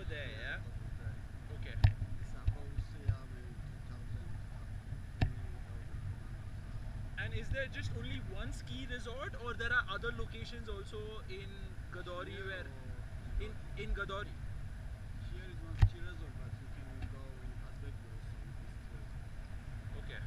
there, yeah? Okay. And is there just only one ski resort, or there are other locations also in Gadori where in Gadori? Okay.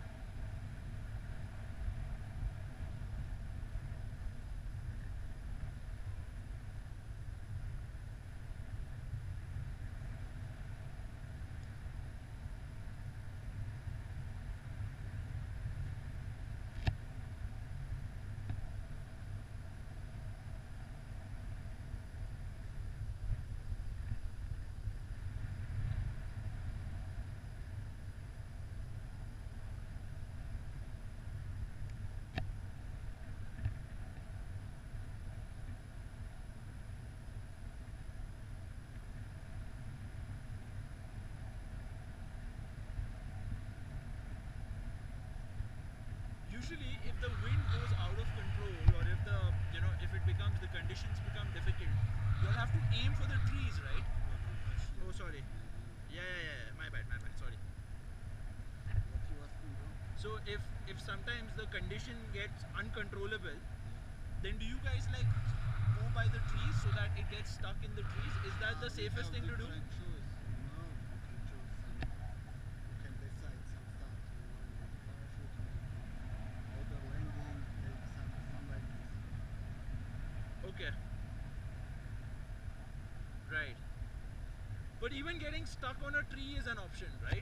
Usually, if the wind goes out of control, or if if it becomes the conditions become difficult, you'll have to aim for the trees, right? Oh, sorry. Yeah. My bad. Sorry. So if sometimes the condition gets uncontrollable, then do you guys like go by the trees so that it gets stuck in the trees? Is that the safest thing to do? Okay. Right. But even getting stuck on a tree is an option, right?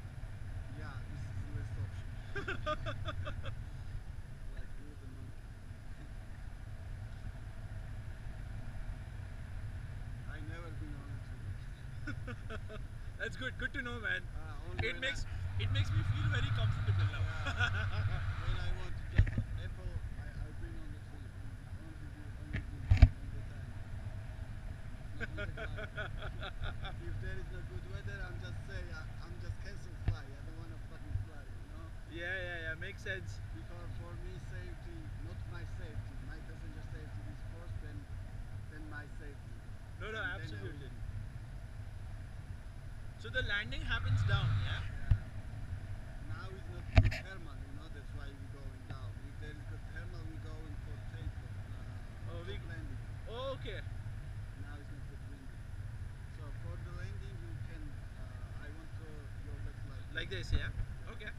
That's good. Good to know, man. It makes me feel very comfortable now. Yeah. Makes sense. No, absolutely. So the landing happens down, yeah? Oh, oh, okay. Like this, yeah? Okay.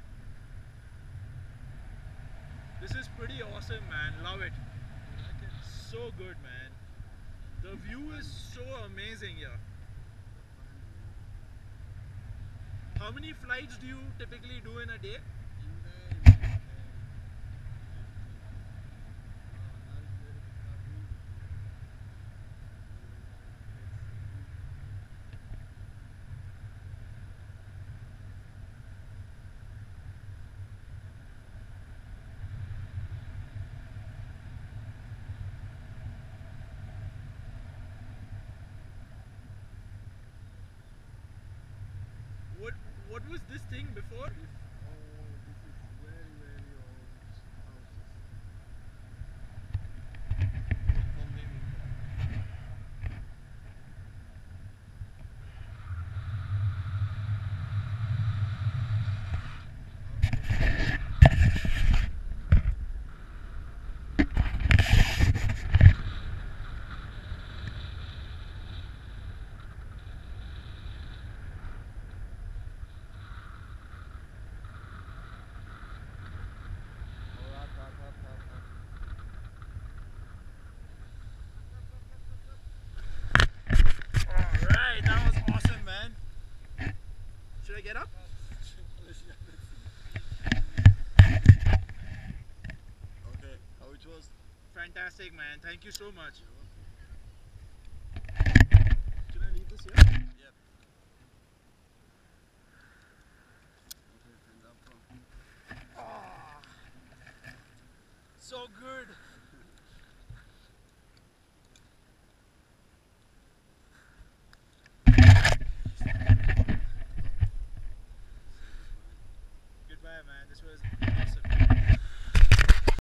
This is pretty awesome, man. Love it. So good, man. The view is so amazing here. How many flights do you typically do in a day? What what was this thing before? Alright, that was awesome, man. Should I get up? How it was? Fantastic, man. Thank you so much. Can I leave this here? Yep.